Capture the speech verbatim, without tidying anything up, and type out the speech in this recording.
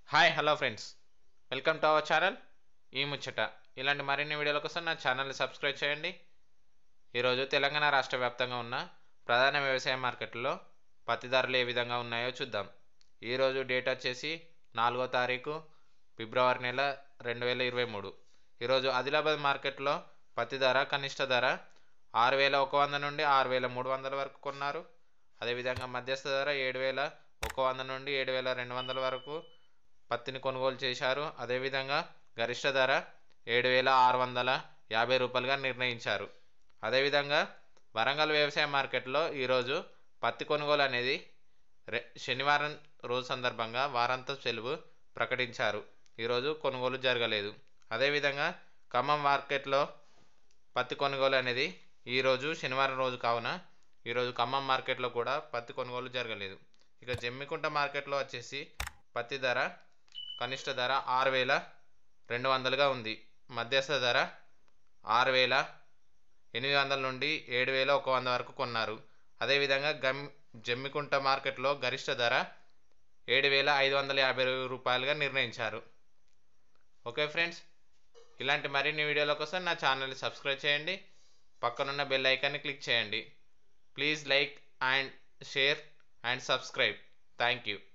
Hi hello friends, welcome to our channel ఈ ముచ్చట. ఇలాంటి మరిన్ని వీడియోల కోసం నా ఛానల్ని సబ్స్క్రైబ్ చేయండి. ఈరోజు తెలంగాణ రాష్ట్ర వ్యాప్తంగా ఉన్న ప్రధాన వ్యవసాయ మార్కెట్లలో పత్తి ధరలు ఏ విధంగా ఉన్నాయో చూద్దాం. ఈరోజు డేట్ వచ్చేసి నాలుగో తారీఖు ఫిబ్రవరి నెల రెండు వేల ఇరవై మూడు. ఈరోజు ఆదిలాబాద్ మార్కెట్లో పత్తి ధర కనిష్ట ధర ఆరు వేల ఒక వంద నుండి ఆరు వేల మూడు వందల వరకు కొన్నారు. అదేవిధంగా మధ్యస్థ ధర ఏడు వేల ఒక వంద నుండి ఏడు వేల రెండు వందల వరకు పత్తిని కొనుగోలు చేశారు. అదేవిధంగా గరిష్ట ధర ఏడు వేల ఆరు వందల యాభై రూపాయలుగా నిర్ణయించారు. అదేవిధంగా వరంగల్ వ్యవసాయ మార్కెట్లో ఈరోజు పత్తి కొనుగోలు అనేది రె శనివారం రోజు సందర్భంగా వారాంత సెలవు ప్రకటించారు. ఈరోజు కొనుగోలు జరగలేదు. అదేవిధంగా ఖమ్మం మార్కెట్లో పత్తి కొనుగోలు అనేది ఈరోజు శనివారం రోజు కావున ఈరోజు ఖమ్మం మార్కెట్లో కూడా పత్తి కొనుగోలు జరగలేదు. ఇక జమ్మికుంట మార్కెట్లో వచ్చేసి పత్తి ధర కనిష్ట ధర ఆరు వేల రెండు వందలుగా ఉంది. మధ్యస్థ ధర ఆరు వేల ఎనిమిది వందల నుండి ఏడు వేల ఒక వంద వరకు కొన్నారు. అదేవిధంగా గమ్ జమ్మికుంట మార్కెట్లో గరిష్ట ధర ఏడు వేల ఐదు వందల యాభై రూపాయలుగా నిర్ణయించారు. ఓకే ఫ్రెండ్స్, ఇలాంటి మరిన్ని వీడియోల కోసం నా ఛానల్ని సబ్స్క్రైబ్ చేయండి. పక్కనున్న బెల్ ఐకాన్ని క్లిక్ చేయండి. Please like and share and subscribe. Thank you.